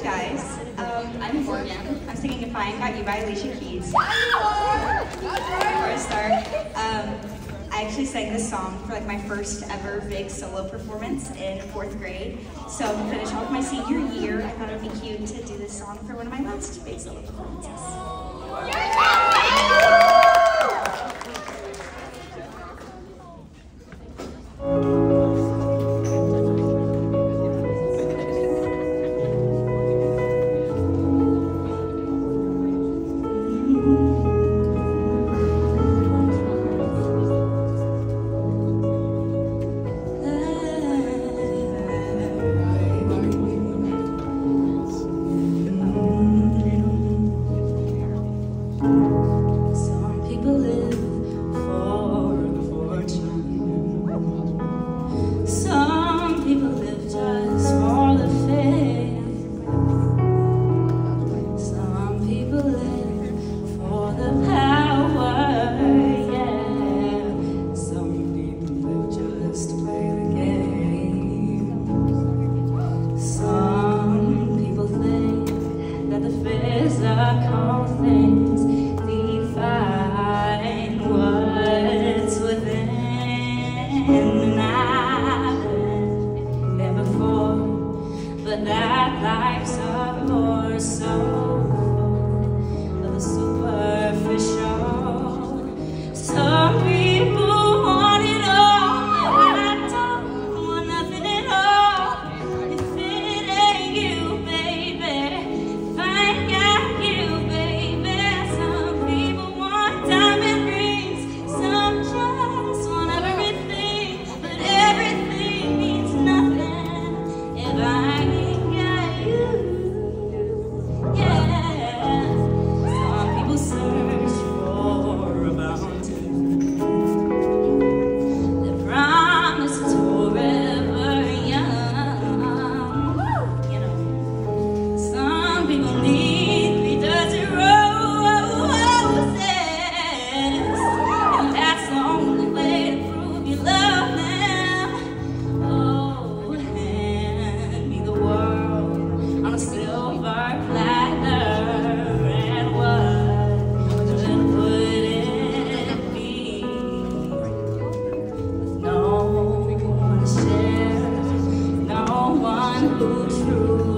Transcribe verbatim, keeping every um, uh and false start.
guys. Um, I'm Morgan. I'm singing If I Ain't Got You by Alicia Key. Before I start, um, I actually sang this song for like my first ever big solo performance in fourth grade. So to finish off my senior year, I thought it would be cute to do this song for one of my last big solo performances. But that life's a more so of the superficial. Some people want it all, and I don't want nothing at all. If it ain't you, baby, if I ain't got you, baby. Some people want diamond rings, some just want everything, but everything means nothing if I who truly